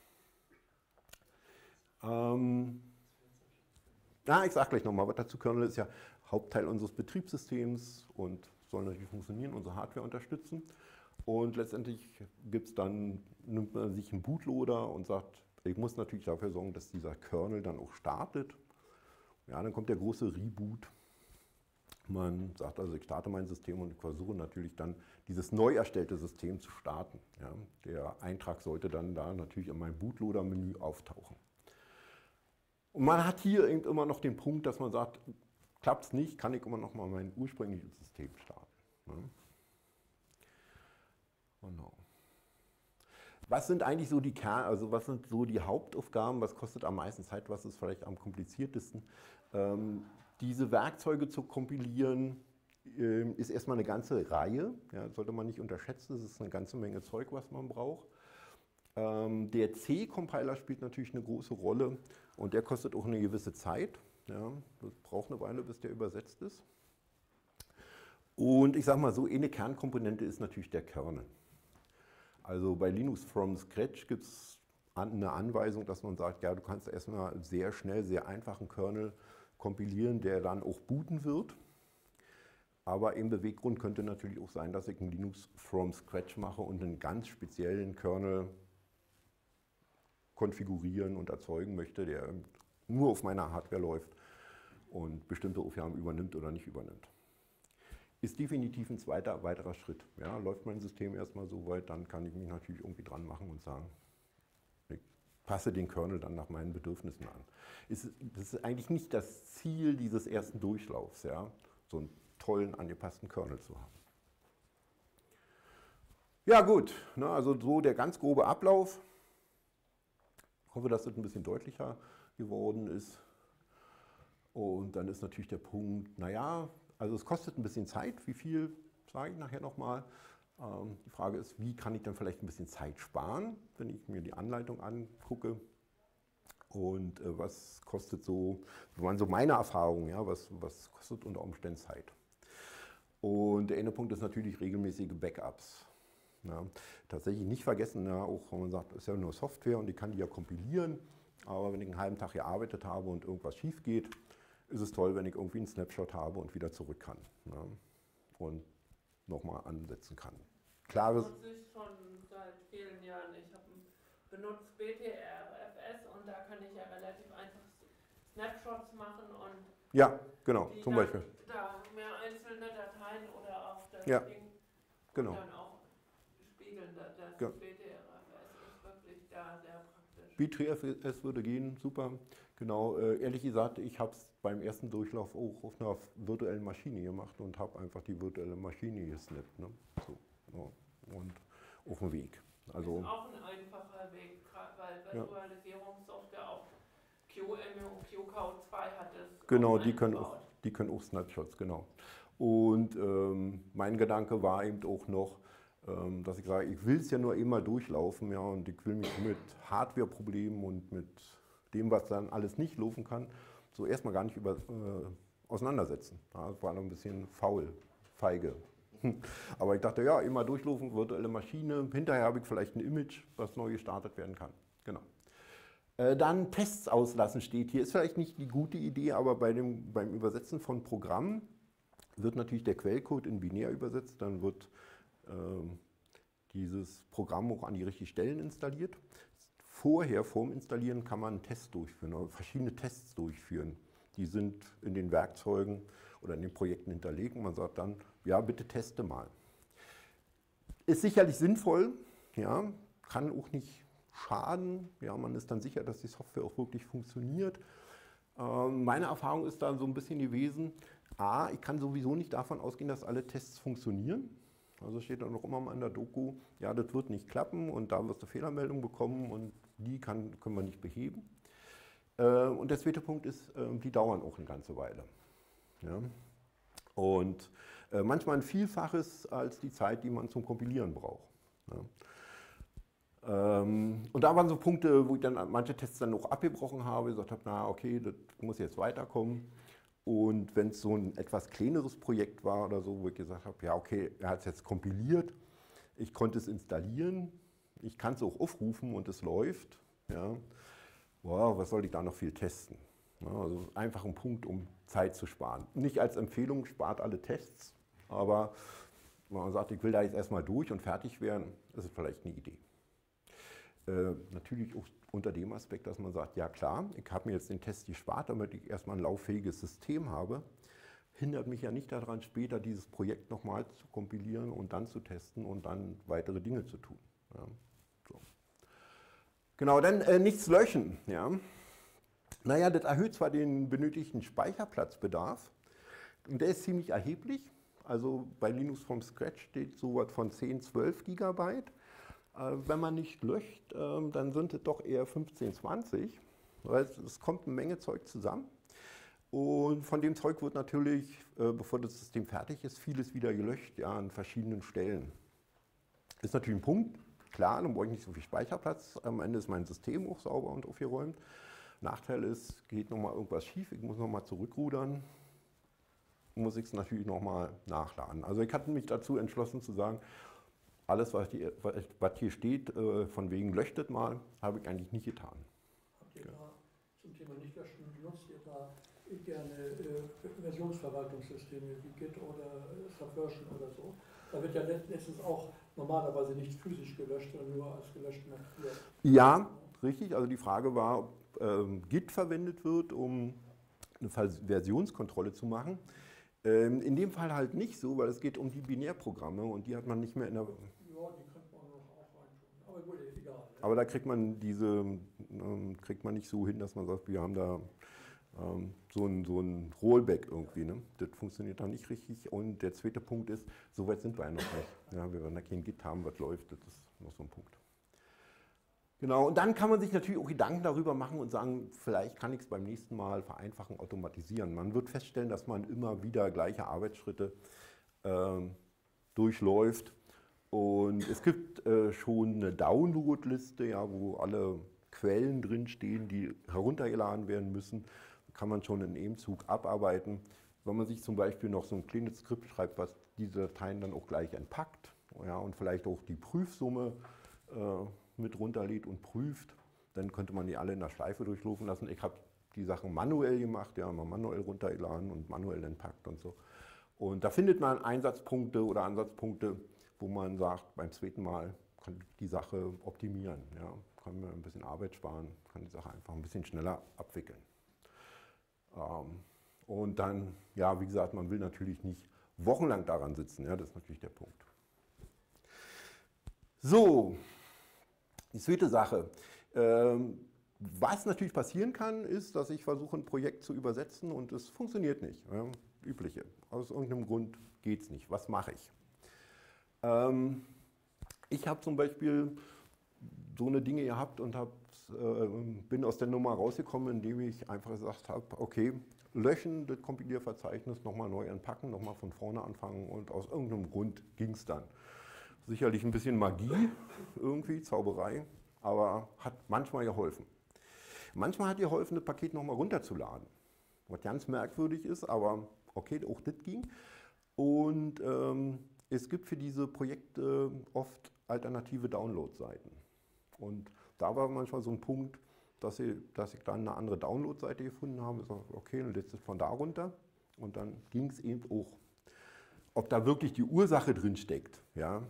Ähm, ja, ich sage gleich nochmal, was dazu. Kernel ist ja Hauptteil unseres Betriebssystems und soll natürlich funktionieren, unsere Hardware unterstützen. Und letztendlich gibt's dann, nimmt man sich einen Bootloader und sagt, ich muss natürlich dafür sorgen, dass dieser Kernel dann auch startet. Ja, dann kommt der große Reboot. Man sagt also, ich starte mein System und ich versuche natürlich dann dieses neu erstellte System zu starten. Ja, der Eintrag sollte dann da natürlich in meinem Bootloader-Menü auftauchen. Und man hat hier immer noch den Punkt, dass man sagt, klappt es nicht, kann ich immer noch mal mein ursprüngliches System starten. Ja. Genau. Was sind eigentlich so die Kern, also was sind so die Hauptaufgaben, was kostet am meisten Zeit, was ist vielleicht am kompliziertesten? Ähm, diese Werkzeuge zu kompilieren, äh, ist erstmal eine ganze Reihe, ja, sollte man nicht unterschätzen, das ist eine ganze Menge Zeug, was man braucht. Ähm, der C-Compiler spielt natürlich eine große Rolle und der kostet auch eine gewisse Zeit. Ja, das braucht eine Weile, bis der übersetzt ist. Und ich sage mal so, eine Kernkomponente ist natürlich der Kernel. Also bei Linux from Scratch gibt es eine Anweisung, dass man sagt, ja, du kannst erstmal sehr schnell, sehr einfachen Kernel kompilieren, der dann auch booten wird. Aber im Beweggrund könnte natürlich auch sein, dass ich einen Linux from Scratch mache und einen ganz speziellen Kernel konfigurieren und erzeugen möchte, der nur auf meiner Hardware läuft und bestimmte Aufgaben übernimmt oder nicht übernimmt. Ist definitiv ein zweiter, weiterer Schritt. Ja, läuft mein System erstmal so weit, dann kann ich mich natürlich irgendwie dran machen und sagen, ich passe den Kernel dann nach meinen Bedürfnissen an. Ist, das ist eigentlich nicht das Ziel dieses ersten Durchlaufs, ja, so einen tollen, angepassten Kernel zu haben. Ja gut, ne, also so der ganz grobe Ablauf. Ich hoffe, dass das ein bisschen deutlicher geworden ist. Und dann ist natürlich der Punkt, naja, also es kostet ein bisschen Zeit. Wie viel, sage ich nachher nochmal. Ähm, die Frage ist, wie kann ich dann vielleicht ein bisschen Zeit sparen, wenn ich mir die Anleitung angucke. Und äh, was kostet so, das waren so meine Erfahrungen, ja, was, was kostet unter Umständen Zeit. Und der Ende Punkt ist natürlich regelmäßige Backups. Ja, tatsächlich nicht vergessen, ja, auch wenn man sagt, es ist ja nur Software und ich kann die ja kompilieren, aber wenn ich einen halben Tag gearbeitet habe und irgendwas schief geht, ist es toll, wenn ich irgendwie einen Snapshot habe und wieder zurück kann, ja, und nochmal ansetzen kann. Klares. Das nutze ich schon seit vielen Jahren. Ich habe benutzt B T R F S und da kann ich ja relativ einfach Snapshots machen und ja, genau, die zum dann, Beispiel. Da mehr einzelne Dateien oder auch das Ja, Ding genau. dann auch spiegeln. Das Ja. B T R F S ist wirklich da sehr praktisch. B T R F S würde gehen, super. Genau, äh, ehrlich gesagt, ich habe es beim ersten Durchlauf auch auf einer virtuellen Maschine gemacht und habe einfach die virtuelle Maschine gesnappt. Ne? So, ja. Und auf dem Weg. Also, ist auch ein einfacher Weg, weil ja. Virtualisierungssoftware auch Q M und Q C O zwei hat es. Genau, die können, auch, die können auch Snapshots, genau. Und ähm, mein Gedanke war eben auch noch, ähm, dass ich sage, ich will es ja nur immer durchlaufen, ja, und ich will mich mit Hardware-Problemen und mit dem, was dann alles nicht laufen kann, so erstmal gar nicht über, äh, auseinandersetzen. Ja, das war noch ein bisschen faul, feige. Aber ich dachte, ja, immer durchlaufen, virtuelle Maschine, hinterher habe ich vielleicht ein Image, was neu gestartet werden kann. Genau. Äh, dann Tests auslassen steht hier. Ist vielleicht nicht die gute Idee, aber bei dem, beim Übersetzen von Programmen wird natürlich der Quellcode in binär übersetzt, dann wird äh, dieses Programm auch an die richtigen Stellen installiert. Vorher, vorm Installieren, kann man einen Test durchführen, oder verschiedene Tests durchführen. Die sind in den Werkzeugen oder in den Projekten hinterlegt und man sagt dann, ja, bitte teste mal. Ist sicherlich sinnvoll, ja, kann auch nicht schaden. Ja, man ist dann sicher, dass die Software auch wirklich funktioniert. Ähm, meine Erfahrung ist da so ein bisschen gewesen, a, ich kann sowieso nicht davon ausgehen, dass alle Tests funktionieren. Also steht dann noch immer mal in der Doku, ja, das wird nicht klappen und da wirst du Fehlermeldung bekommen und die kann, können wir nicht beheben. Äh, und der zweite Punkt ist, äh, die dauern auch eine ganze Weile. Ja? Und äh, manchmal ein Vielfaches als die Zeit, die man zum Kompilieren braucht. Ja? Ähm, und da waren so Punkte, wo ich dann manche Tests dann noch abgebrochen habe, gesagt habe, na okay, das muss jetzt weiterkommen. Und wenn es so ein etwas kleineres Projekt war oder so, wo ich gesagt habe, ja okay, er hat es jetzt kompiliert, ich konnte es installieren, ich kann es auch aufrufen und es läuft. Ja. Wow, was soll ich da noch viel testen? Ja, also einfach ein Punkt, um Zeit zu sparen. Nicht als Empfehlung, spart alle Tests, aber wenn man sagt, ich will da jetzt erstmal durch und fertig werden, ist es vielleicht eine Idee. Äh, natürlich auch unter dem Aspekt, dass man sagt, ja klar, ich habe mir jetzt den Test gespart, damit ich erstmal ein lauffähiges System habe, hindert mich ja nicht daran, später dieses Projekt nochmal zu kompilieren und dann zu testen und dann weitere Dinge zu tun. Ja, so. Genau, dann äh, nichts löschen. Ja. Naja, das erhöht zwar den benötigten Speicherplatzbedarf und der ist ziemlich erheblich. Also bei Linux from Scratch steht so was von zehn, zwölf Gigabyte. Wenn man nicht löscht, dann sind es doch eher fünfzehn, zwanzig. Es kommt eine Menge Zeug zusammen. Und von dem Zeug wird natürlich, bevor das System fertig ist, vieles wieder gelöscht, ja, an verschiedenen Stellen. Ist natürlich ein Punkt, klar, dann brauche ich nicht so viel Speicherplatz. Am Ende ist mein System auch sauber und aufgeräumt. Nachteil ist, geht nochmal irgendwas schief, ich muss nochmal zurückrudern, muss ich es natürlich nochmal nachladen. Also ich hatte mich dazu entschlossen zu sagen, alles, was hier, was hier steht, von wegen löschtet mal, habe ich eigentlich nicht getan. Habt ihr da zum Thema nicht löschen, benutzt ihr da gerne äh, Versionsverwaltungssysteme wie Git oder Subversion oder so? Da wird ja letztens auch normalerweise nicht physisch gelöscht, sondern nur als gelöscht markiert. Ja, richtig. Also die Frage war, ob ähm, Git verwendet wird, um eine Versionskontrolle zu machen. Ähm, in dem Fall halt nicht so, weil es geht um die Binärprogramme und die hat man nicht mehr in der... Ja, die könnte man noch auch reinschauen. Aber gut, egal. Ne? Aber da kriegt man diese, ähm, kriegt man nicht so hin, dass man sagt, wir haben da ähm, so ein, so ein Rollback irgendwie. Ne? Das funktioniert da nicht richtig. Und der zweite Punkt ist, so weit sind wir ja noch nicht. Ja, wir werden da kein Git haben, was läuft, das ist noch so ein Punkt. Genau, und dann kann man sich natürlich auch Gedanken darüber machen und sagen, vielleicht kann ich es beim nächsten Mal vereinfachen, automatisieren. Man wird feststellen, dass man immer wieder gleiche Arbeitsschritte ähm, durchläuft. Und es gibt äh, schon eine Download-Liste, ja, wo alle Quellen drinstehen, die heruntergeladen werden müssen. Kann man schon in einem Zug abarbeiten. Wenn man sich zum Beispiel noch so ein kleines Skript schreibt, was diese Dateien dann auch gleich entpackt, ja, und vielleicht auch die Prüfsumme äh, mit runterlädt und prüft, dann könnte man die alle in der Schleife durchlaufen lassen. Ich habe die Sachen manuell gemacht, ja, mal manuell runtergeladen und manuell entpackt und so. Und da findet man Einsatzpunkte oder Ansatzpunkte, wo man sagt, beim zweiten Mal kann ich die Sache optimieren, ja, kann mir ein bisschen Arbeit sparen, kann die Sache einfach ein bisschen schneller abwickeln. Ähm, und dann, ja, wie gesagt, man will natürlich nicht wochenlang daran sitzen, ja, das ist natürlich der Punkt. So. Die zweite Sache, ähm, was natürlich passieren kann, ist, dass ich versuche, ein Projekt zu übersetzen und es funktioniert nicht. Ja, übliche. Aus irgendeinem Grund geht es nicht. Was mache ich? Ähm, ich habe zum Beispiel so eine Dinge gehabt und hab, äh, bin aus der Nummer rausgekommen, indem ich einfach gesagt habe, okay, löschen das Kompilierverzeichnis, nochmal neu entpacken, nochmal von vorne anfangen und aus irgendeinem Grund ging es dann. Sicherlich ein bisschen Magie, irgendwie, Zauberei, aber hat manchmal geholfen. Manchmal hat geholfen, das Paket nochmal runterzuladen. Was ganz merkwürdig ist, aber okay, auch das ging. Und ähm, es gibt für diese Projekte oft alternative Download-Seiten. Und da war manchmal so ein Punkt, dass ich, dass ich dann eine andere Download-Seite gefunden habe. Ich sage, okay, dann lädst du es von da runter. Und dann ging es eben auch. Ob da wirklich die Ursache drin steckt, ja.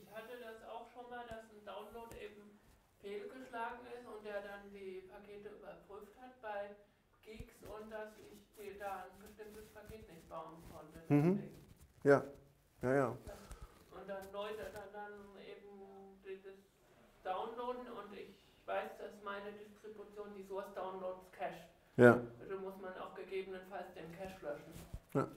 Fehlgeschlagen ist und der dann die Pakete überprüft hat bei Geeks und dass ich dir da ein bestimmtes Paket nicht bauen konnte. Mhm. Ja, ja, ja. Und dann neu dann, dann eben das Downloaden und ich weiß, dass meine Distribution die Source Downloads cached. Ja. Also muss man auch gegebenenfalls den Cache löschen. Ja.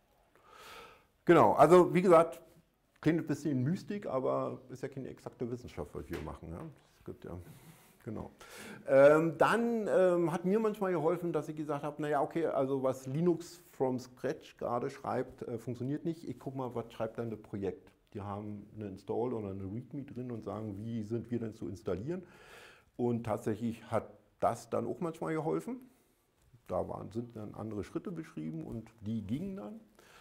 Genau, also wie gesagt, klingt ein bisschen Mystik, aber ist ja keine exakte Wissenschaft, was wir machen. Ja? Das gibt ja, genau. Ähm, dann ähm, hat mir manchmal geholfen, dass ich gesagt habe, naja, okay, also was Linux from scratch gerade schreibt, äh, funktioniert nicht. Ich gucke mal, was schreibt denn das Projekt. Die haben eine Install oder eine README drin und sagen, wie sind wir denn zu installieren. Und tatsächlich hat das dann auch manchmal geholfen. Da waren, sind dann andere Schritte beschrieben und die gingen dann.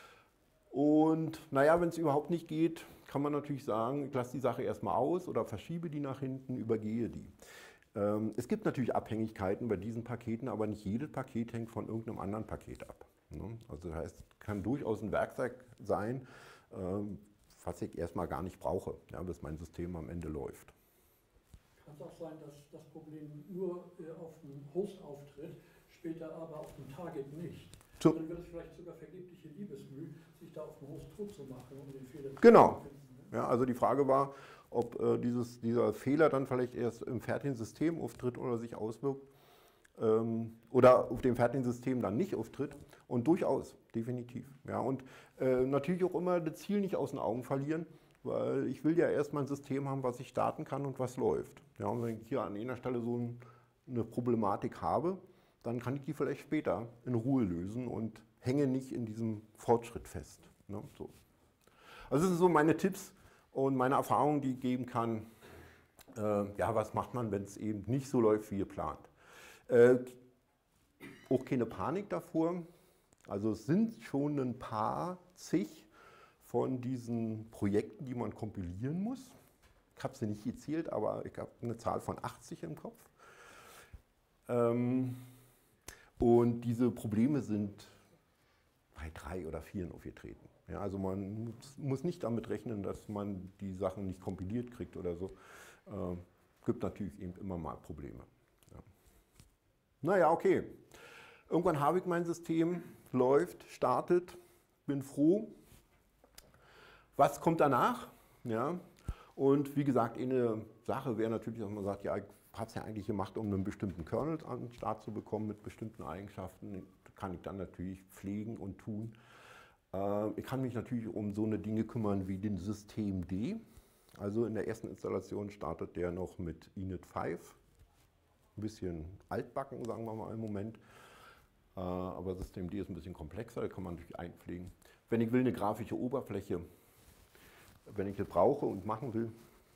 Und naja, wenn es überhaupt nicht geht, kann man natürlich sagen, ich lasse die Sache erstmal aus oder verschiebe die nach hinten, übergehe die. Ähm, es gibt natürlich Abhängigkeiten bei diesen Paketen, aber nicht jedes Paket hängt von irgendeinem anderen Paket ab. Ne? Also das heißt, es kann durchaus ein Werkzeug sein, ähm, was ich erstmal gar nicht brauche, ja, bis mein System am Ende läuft. Kann es auch sein, dass das Problem nur äh, auf dem Host auftritt, später aber auf dem Target nicht? So. Dann wird es vielleicht sogar vergebliche Liebesmüh, sich da auf dem Host tot zu machen, um den Fehler zu genau. finden. Ne? Ja, also die Frage war, ob äh, dieses, dieser Fehler dann vielleicht erst im fertigen System auftritt oder sich auswirkt ähm, oder auf dem fertigen System dann nicht auftritt. Und durchaus, definitiv. Ja, und äh, natürlich auch immer das Ziel nicht aus den Augen verlieren, weil ich will ja erstmal ein System haben, was ich starten kann und was läuft. Ja, und wenn ich hier an einer Stelle so ein, eine Problematik habe, dann kann ich die vielleicht später in Ruhe lösen und hänge nicht in diesem Fortschritt fest. Ne? So. Also das sind so meine Tipps und meine Erfahrungen, die ich geben kann. Äh, ja, was macht man, wenn es eben nicht so läuft, wie geplant? Äh, auch keine Panik davor. Also es sind schon ein paar zig von diesen Projekten, die man kompilieren muss. Ich habe sie nicht gezählt, aber ich habe eine Zahl von achtzig im Kopf. Ähm, Und diese Probleme sind bei drei oder vier aufgetreten. Ja, also man muss nicht damit rechnen, dass man die Sachen nicht kompiliert kriegt oder so. gibt natürlich eben immer mal Probleme. Ja. Naja, okay. Irgendwann habe ich mein System, läuft, startet, bin froh. Was kommt danach? Ja. Und wie gesagt, eine Sache wäre natürlich, dass man sagt, ja, ich habe es ja eigentlich gemacht, um einen bestimmten Kernel an den Start zu bekommen mit bestimmten Eigenschaften. Das kann ich dann natürlich pflegen und tun. Äh, ich kann mich natürlich um so eine Dinge kümmern wie den Systemd. Also in der ersten Installation startet der noch mit init fünf. Ein bisschen altbacken, sagen wir mal im Moment. Äh, aber Systemd ist ein bisschen komplexer, da kann man natürlich einpflegen. Wenn ich will, eine grafische Oberfläche, wenn ich das brauche und machen will,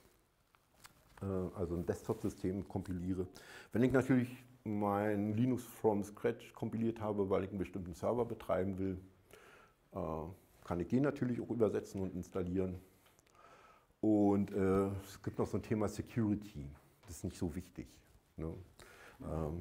also ein Desktop-System kompiliere. Wenn ich natürlich mein Linux from scratch kompiliert habe, weil ich einen bestimmten Server betreiben will, kann ich den natürlich auch übersetzen und installieren. Und äh, es gibt noch so ein Thema Security. Das ist nicht so wichtig. Ne? Ähm,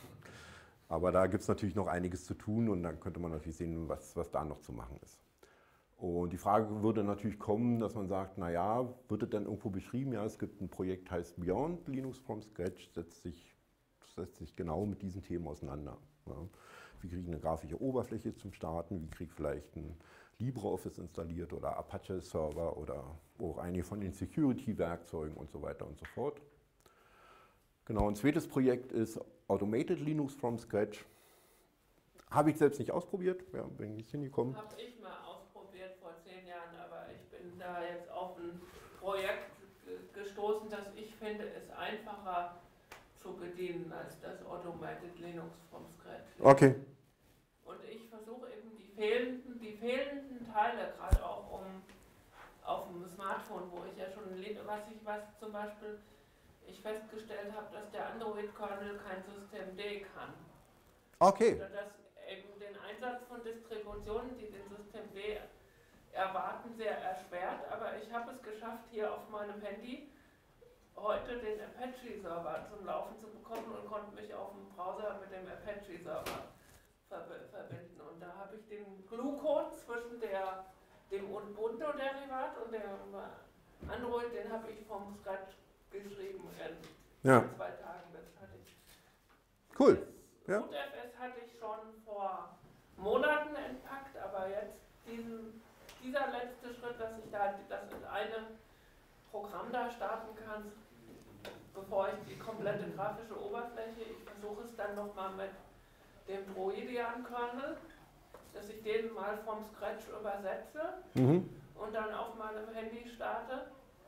aber da gibt es natürlich noch einiges zu tun und dann könnte man natürlich sehen, was, was da noch zu machen ist. Und die Frage würde natürlich kommen, dass man sagt, naja, wird es dann irgendwo beschrieben, ja, es gibt ein Projekt, heißt Beyond Linux from Scratch, setzt sich, setzt sich genau mit diesen Themen auseinander. Ja. Wie kriege ich eine grafische Oberfläche zum Starten, wie kriege ich vielleicht ein LibreOffice installiert oder Apache-Server oder auch einige von den Security-Werkzeugen und so weiter und so fort. Genau, ein zweites Projekt ist Automated Linux from Scratch. Habe ich selbst nicht ausprobiert, ja, bin nicht hingekommen. Habe ich mal ausprobiert vor zehn Jahren, aber ich bin da jetzt auf ein Projekt gestoßen, das ich finde, ist einfacher zu bedienen als das Automated Linux from Scratch. Okay. Und ich versuche eben die fehlenden, die fehlenden Teile, gerade auch um auf dem Smartphone, wo ich ja schon, was ich was zum Beispiel, ich festgestellt habe, dass der Android-Kernel kein Systemd kann. Okay. Oder dass eben den Einsatz von Distributionen, die den Systemd erwarten, sehr erschwert, aber ich habe es geschafft, hier auf meinem Handy heute den Apache-Server zum Laufen zu bekommen und konnte mich auf dem Browser mit dem Apache-Server ver verbinden. Und da habe ich den Glue-Code zwischen der, dem Ubuntu-Derivat und dem Android, den habe ich vom Scratch geschrieben in ja. zwei Tagen. Das hatte ich. Cool. Das ja. RootFS hatte ich schon vor Monaten entpackt, aber jetzt diesen, dieser letzte Schritt, dass ich da das in einem Programm da starten kann, bevor ich die komplette grafische Oberfläche, ich versuche es dann nochmal mit dem Droidian-Kernel, dass ich den mal vom Scratch übersetze Mhm. und dann auf meinem Handy starte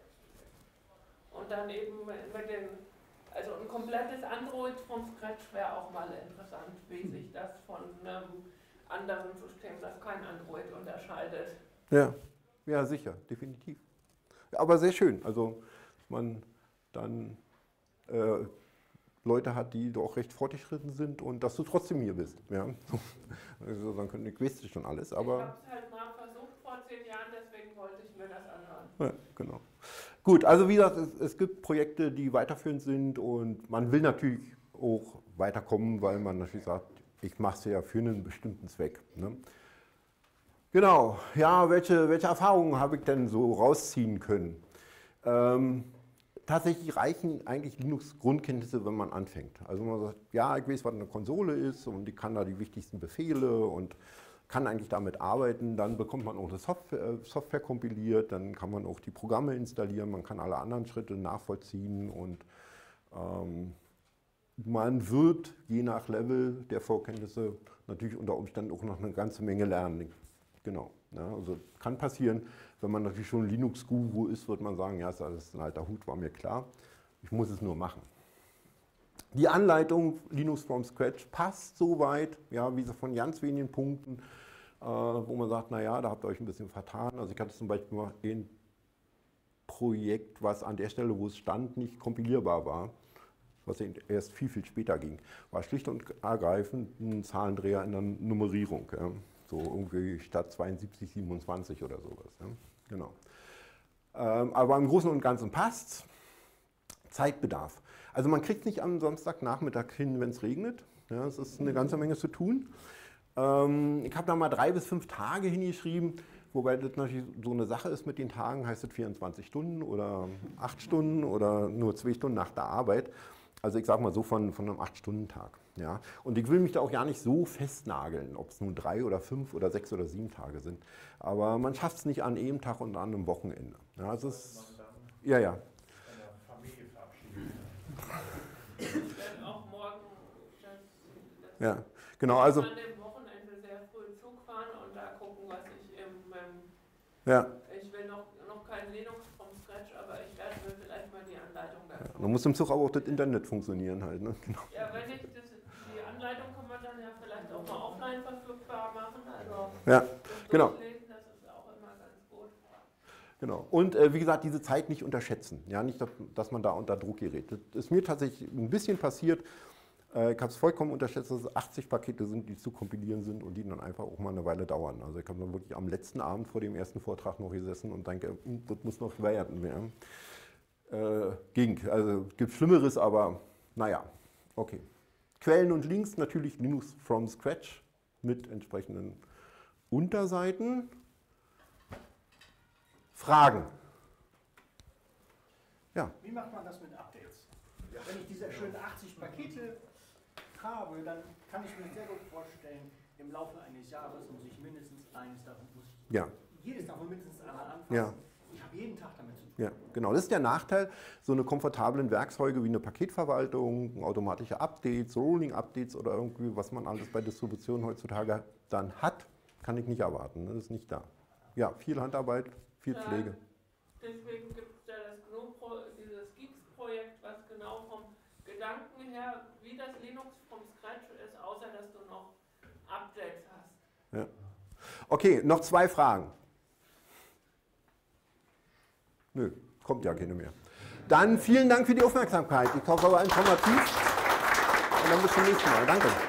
und dann eben mit den, also ein komplettes Android vom Scratch wäre auch mal interessant, wie sich das von einem anderen System, das kein Android unterscheidet. Ja, ja, sicher, definitiv. Aber sehr schön, also man dann äh, Leute hat, die doch recht fortgeschritten sind und dass du trotzdem hier bist. Ja. Also dann können ich weiß schon alles, aber... Ich habe es halt mal versucht vor zehn Jahren, deswegen wollte ich mir das anhören. Ja, genau. Gut, also wie gesagt, es, es gibt Projekte, die weiterführend sind und man will natürlich auch weiterkommen, weil man natürlich sagt, ich mache es ja für einen bestimmten Zweck. Ne? Genau, ja, welche, welche Erfahrungen habe ich denn so rausziehen können? Ähm, tatsächlich reichen eigentlich Linux-Grundkenntnisse, wenn man anfängt. Also man sagt, ja, ich weiß, was eine Konsole ist und ich kann da die wichtigsten Befehle und kann eigentlich damit arbeiten. Dann bekommt man auch eine Software, Software kompiliert, dann kann man auch die Programme installieren, man kann alle anderen Schritte nachvollziehen und ähm, man wird je nach Level der Vorkenntnisse natürlich unter Umständen auch noch eine ganze Menge lernen. Genau. Ja, also kann passieren, wenn man natürlich schon Linux-Guru ist, wird man sagen, ja, das ist ein alter Hut, war mir klar. Ich muss es nur machen. Die Anleitung Linux from Scratch passt soweit, ja, wie so von ganz wenigen Punkten, äh, wo man sagt, naja, da habt ihr euch ein bisschen vertan. Also ich hatte zum Beispiel mal ein Projekt, was an der Stelle, wo es stand, nicht kompilierbar war, was erst viel, viel später ging. War schlicht und ergreifend ein Zahlendreher in der Nummerierung. Ja. So irgendwie statt zweiundsiebzig, siebenundzwanzig oder sowas. Ja. Genau. Ähm, aber im Großen und Ganzen passt. Zeitbedarf. Also man kriegt nicht am Samstagnachmittag hin, wenn es regnet. Ja, es ist eine ganze Menge zu tun. Ähm, ich habe da mal drei bis fünf Tage hingeschrieben, Wobei das natürlich so eine Sache ist mit den Tagen, heißt es vierundzwanzig Stunden oder acht Stunden oder nur zwei Stunden nach der Arbeit. Also ich sage mal so von, von einem acht Stunden Tag. Ja? Und ich will mich da auch gar nicht so festnageln, ob es nun drei oder fünf oder sechs oder sieben Tage sind. Aber man schafft es nicht an einem Tag und an einem Wochenende. Ja, es ist, ja, ja. Familie verabschieden. Ich werde auch morgen das, das Ja, genau. Also, an dem Wochenende sehr früh Zug fahren und da gucken, was ich im, ähm, ja. ich will noch, noch kein Linux vom Scratch, aber ich werde mir vielleicht mal die Anleitung dazu. Man muss im Zug aber auch das Internet funktionieren halt. Ne? Genau. Ja, wenn ich das, die Anleitung kann man dann ja vielleicht auch mal offline verfügbar machen, also Ja, das genau. Durchlesen, das ist auch immer ganz gut. Genau. Und äh, wie gesagt, diese Zeit nicht unterschätzen. Ja, nicht, dass, dass man da unter Druck gerät. Das ist mir tatsächlich ein bisschen passiert. Äh, ich habe es vollkommen unterschätzt, dass es achtzig Pakete sind, die zu kompilieren sind und die dann einfach auch mal eine Weile dauern. Also ich habe dann wirklich am letzten Abend vor dem ersten Vortrag noch gesessen und denke, hm, das muss noch werden werden. Äh, ging. Also es gibt Schlimmeres, aber naja, okay. Quellen und Links, natürlich Linux from Scratch mit entsprechenden Unterseiten. Fragen? Ja. Wie macht man das mit Updates? Wenn ich diese schönen achtzig Pakete habe, dann kann ich mir sehr gut vorstellen, im Laufe eines Jahres muss ich mindestens eines davon, muss ich Ja. jedes davon mindestens einmal anfassen. Ja. Ich habe jeden Tag damit zu tun. Ja, genau. Das ist der Nachteil, so eine komfortablen Werkzeuge wie eine Paketverwaltung, automatische Updates, Rolling-Updates oder irgendwie, was man alles bei Distributionen heutzutage dann hat, kann ich nicht erwarten. Das ist nicht da. Ja, viel Handarbeit, viel Pflege. Deswegen gibt es ja das G N U, dieses Geeks-Projekt, was genau vom Gedanken her, wie das Linux vom Scratch ist, außer dass du noch Updates hast. Ja. Okay, noch zwei Fragen. Nö, kommt ja keine mehr. Dann vielen Dank für die Aufmerksamkeit. Ich hoffe, es war informativ. Und dann bis zum nächsten Mal. Danke.